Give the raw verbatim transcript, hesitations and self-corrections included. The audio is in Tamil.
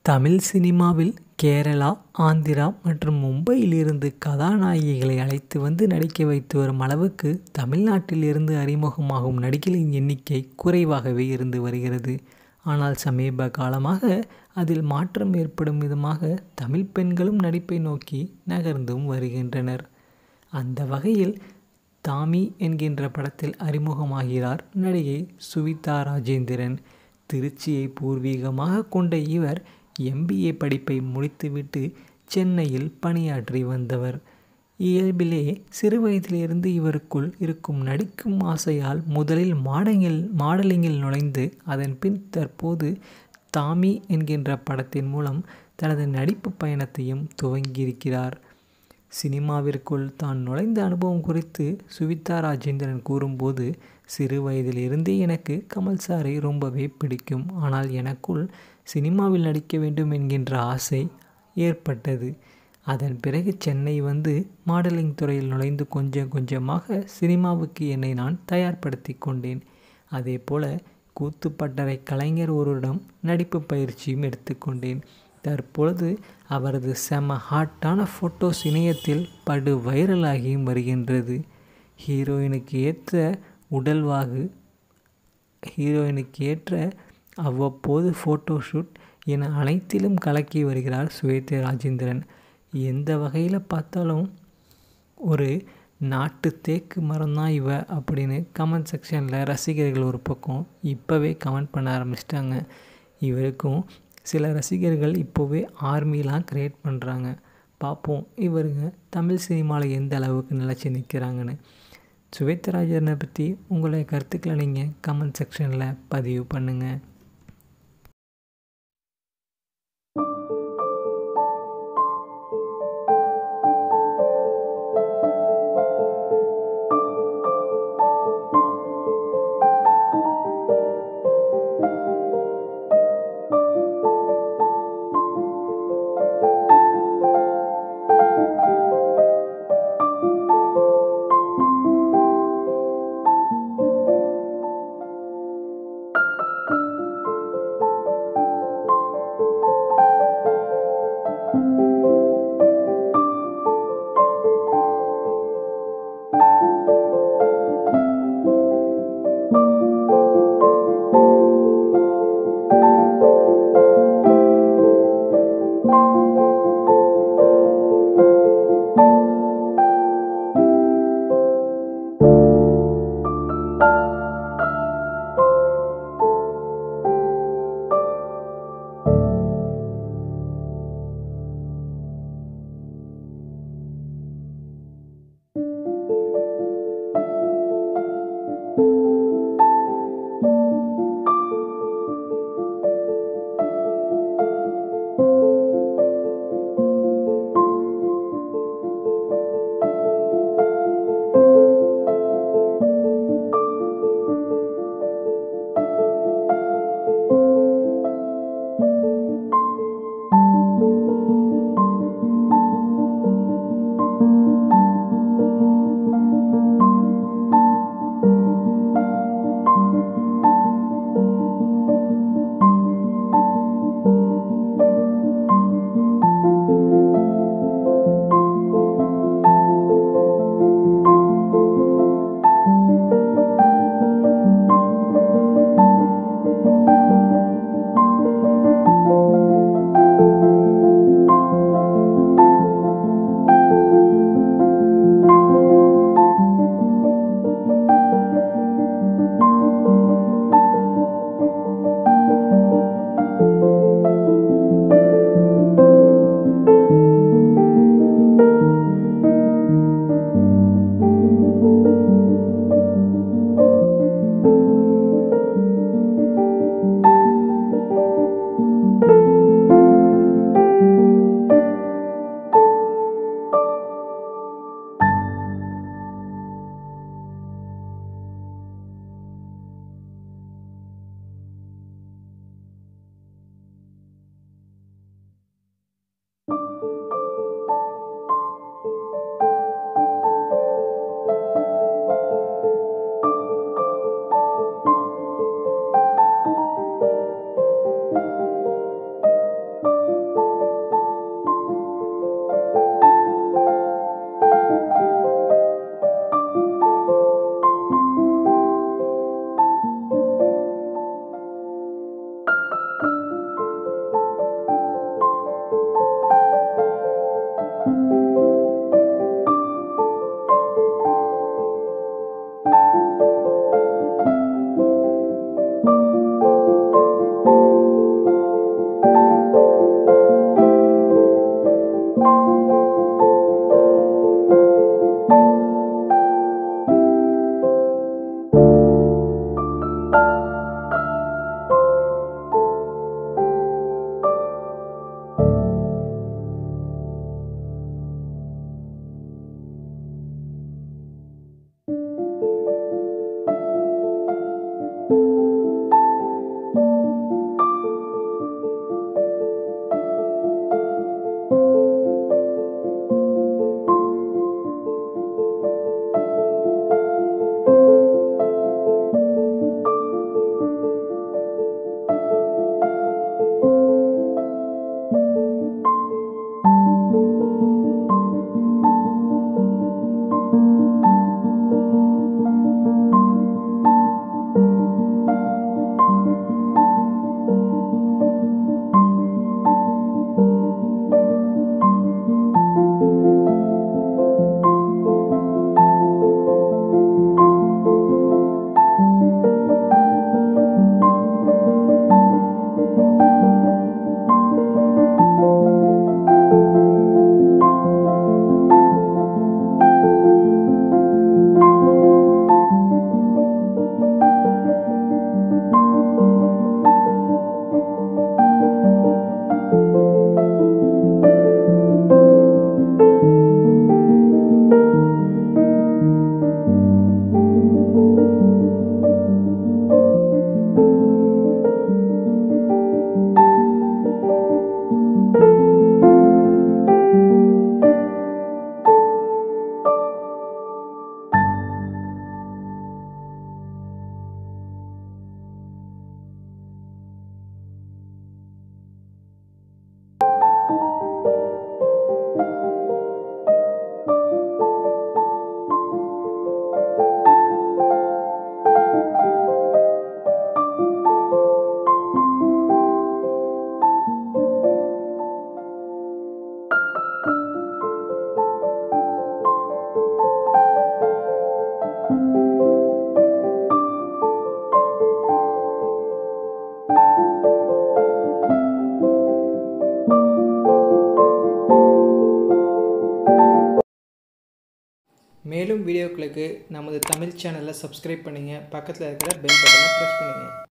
தமிழ் சினிமாவில் கேரளா, ஆந்திரா மற்றும் மும்பையிலிருந்து கதாநாயகிகளை அழைத்து வந்து நடிக்க வைத்து வரும் அளவுக்கு தமிழ்நாட்டில் இருந்து அறிமுகமாகும் நடிகைகளின் எண்ணிக்கை குறைவாகவே இருந்து வருகிறது. ஆனால் சமீப காலமாக அதில் மாற்றம் ஏற்படும் விதமாக தமிழ் பெண்களும் நடிப்பை நோக்கி நகர்ந்தும் வருகின்றனர். அந்த வகையில் தாமி என்கின்ற படத்தில் அறிமுகமாகிறார் நடிகை சுவிதா ராஜேந்திரன். திருச்சியை பூர்வீகமாக கொண்ட இவர் எம். பி. ஏ. படிப்பை முடித்துவிட்டு சென்னையில் பணியாற்றி வந்தவர். இயல்பிலே சிறுவயதிலிருந்து இவருக்குள் இருக்கும் நடிக்கும் ஆசையால் முதலில் மாடலிங்கில் மாடலிங்கில் நுழைந்து அதன் பின் தற்போது தாமி என்கின்ற படத்தின் மூலம் தனது நடிப்பு பயணத்தையும் துவங்கியிருக்கிறார். சினிமாவிற்குள் தான் நுழைந்த அனுபவம் குறித்து சுவிதா ராஜேந்திரன் கூறும்போது, சிறு வயதில் இருந்தே எனக்கு கமல் சாரை ரொம்பவே பிடிக்கும். ஆனால் எனக்குள் சினிமாவில் நடிக்க வேண்டும் என்கின்ற ஆசை ஏற்பட்டது. அதன் பிறகு சென்னை வந்து மாடலிங் துறையில் நுழைந்து கொஞ்சம் கொஞ்சமாக சினிமாவுக்கு என்னை நான் தயார்படுத்தி கொண்டேன். அதே போல கூத்துப்பட்டறை கலைஞர் ஒருவரிடம் நடிப்பு பயிற்சியும் எடுத்துக்கொண்டேன். தற்பொழுது அவரது செம ஹாட்டான ஃபோட்டோஸ் இணையத்தில் படு வைரலாகியும் வருகின்றது. ஹீரோயினுக்கு ஏற்ற உடல்வாகு, ஹீரோயினுக்கு ஏற்ற அவ்வப்போது ஃபோட்டோ ஷூட் என அனைத்திலும் கலக்கி வருகிறார் சுவேதா ராஜேந்திரன். எந்த வகையில் பார்த்தாலும் ஒரு நாட்டு தேக்கு மரம்தான் இவ அப்படின்னு கமெண்ட் செக்ஷனில் ரசிகர்கள் ஒரு பக்கம் இப்போவே கமெண்ட் பண்ண ஆரம்பிச்சிட்டாங்க. இவருக்கும் சில ரசிகர்கள் இப்போவே ஆர்மிலாம் க்ரியேட் பண்ணுறாங்க. பார்ப்போம் இவருங்க தமிழ் சினிமாவில் எந்த அளவுக்கு நிலச்சி நிற்கிறாங்கன்னு. சுவேதா ராஜேந்திரனை பற்றி உங்களுடைய கருத்துக்களை நீங்கள் கமெண்ட் செக்ஷனில் பதிவு பண்ணுங்கள். மேலும் வீடியோக்களுக்கு நமது தமிழ் சேனலை சப்ஸ்கிரைப் பண்ணுங்கள். பக்கத்தில் இருக்கிற பெல் பட்டனை ப்ரெஸ் பண்ணுங்கள்.